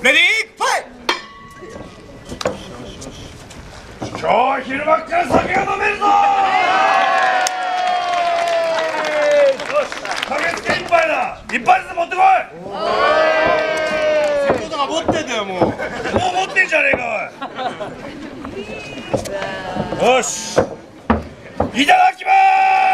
レディーファイト。今日昼間っから酒が飲めるぞ。よし、駆けつけ一杯だ。一杯ずつ持ってこい。 セコードが持ってんだよ。もう持ってんじゃねえかおい。よし、いただきまー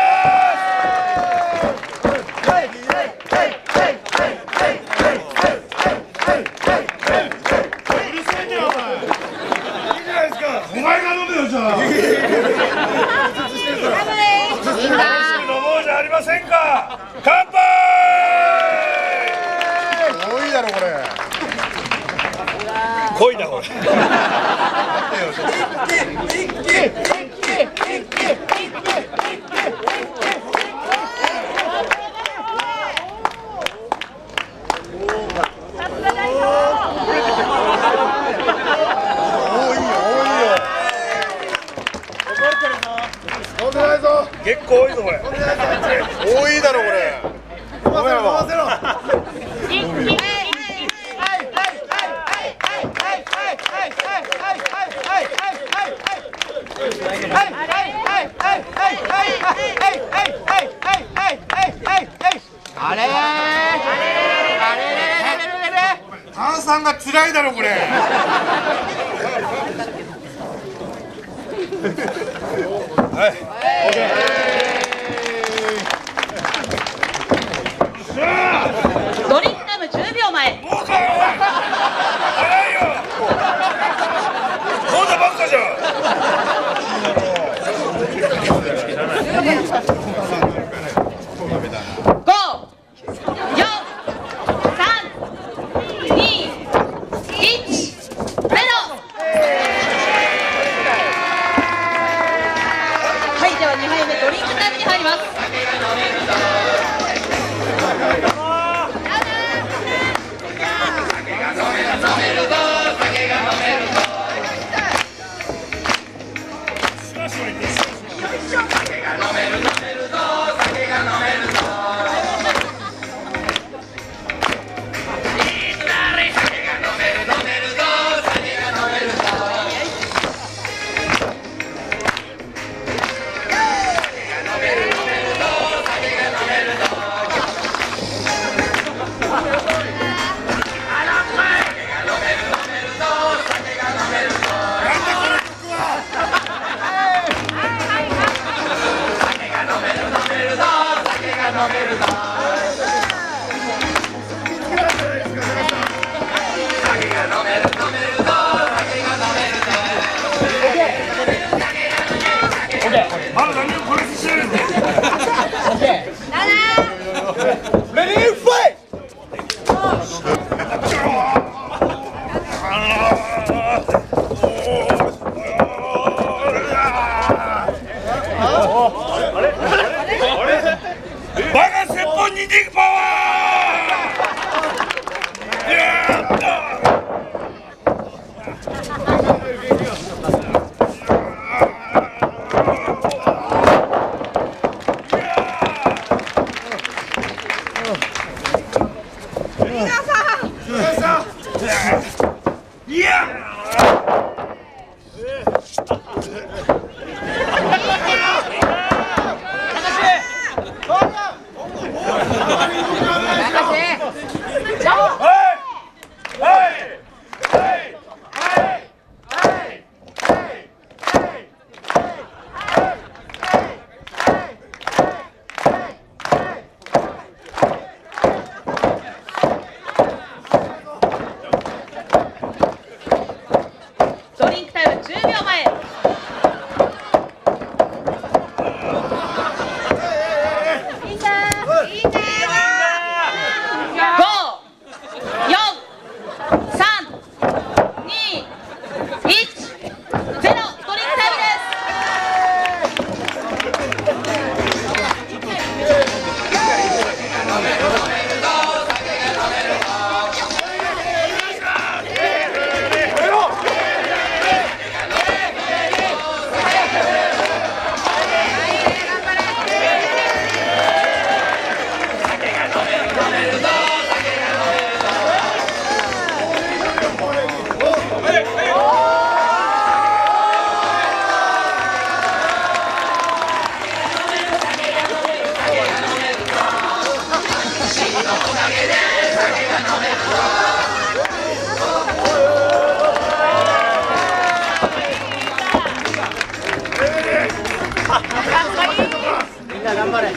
す。お前が飲めよじゃあ。飲もうじゃありませんか。乾杯。 多いだろこれ。 濃いなこれ。結構多いぞこれ。 多いだろこれ。飲ませろ飲ませろ。 あれ炭酸が辛いだろこれ。 はい。 ドリンクタイム10秒前。 もうかよ。早いよ。そうだばっかじゃん。 5、4、3、2、1、0。はい、では2杯目ドリンクタイム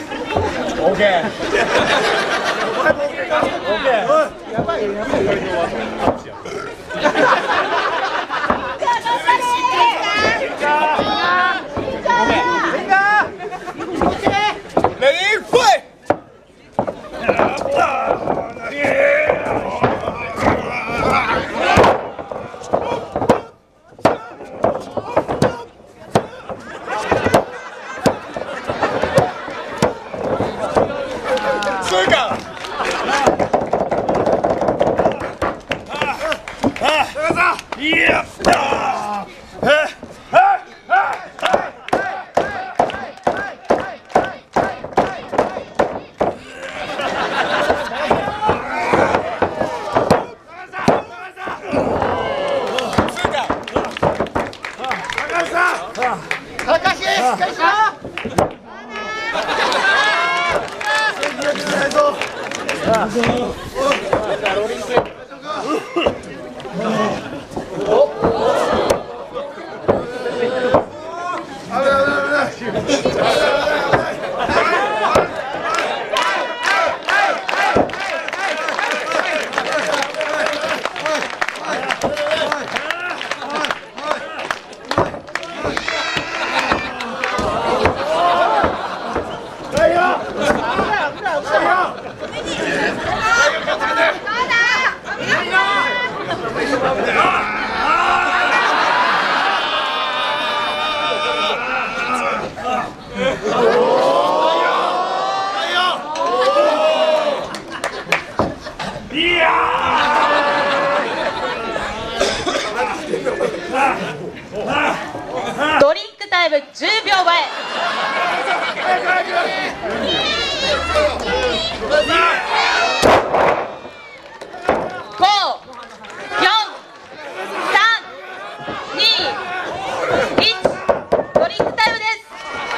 ドリンクタイム10秒前。5、4、3、2、1、ドリンクタイムです。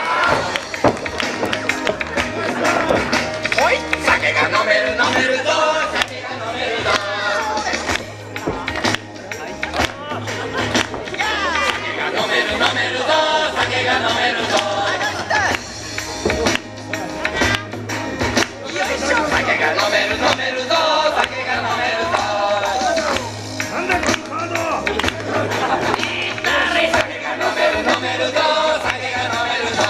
おい、酒が飲める飲めるぞ、酒が飲めるぞ。飲める飲めるぞ、酒が飲めるぞ。よいしょ、酒が飲める飲めるぞ、酒が飲めるぞ。 なんだこのカード。 酒が飲める飲めるぞ、酒が飲めるぞ。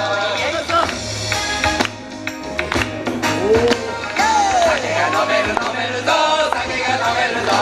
酒が飲める飲めるぞ、酒が飲めるぞ。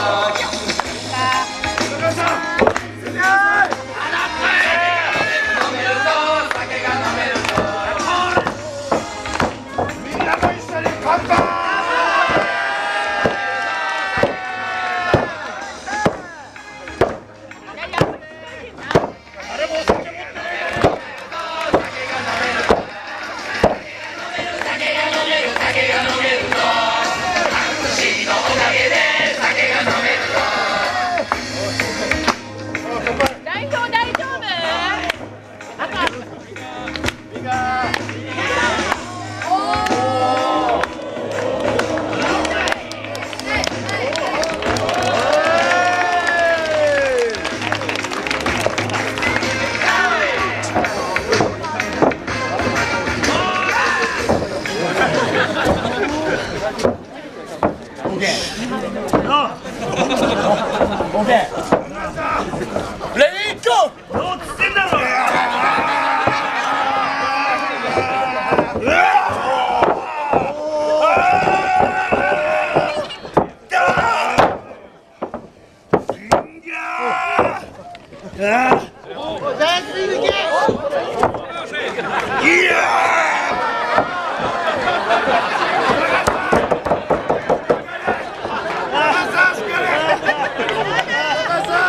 い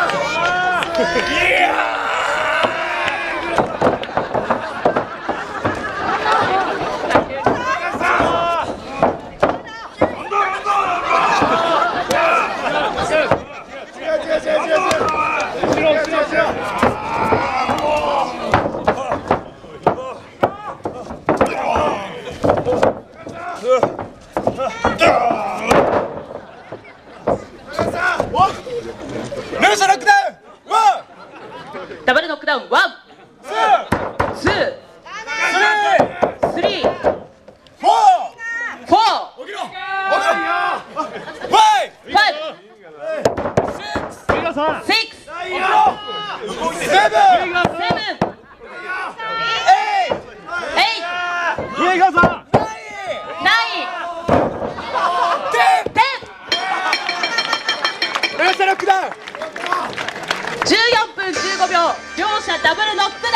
ダブルノックだ。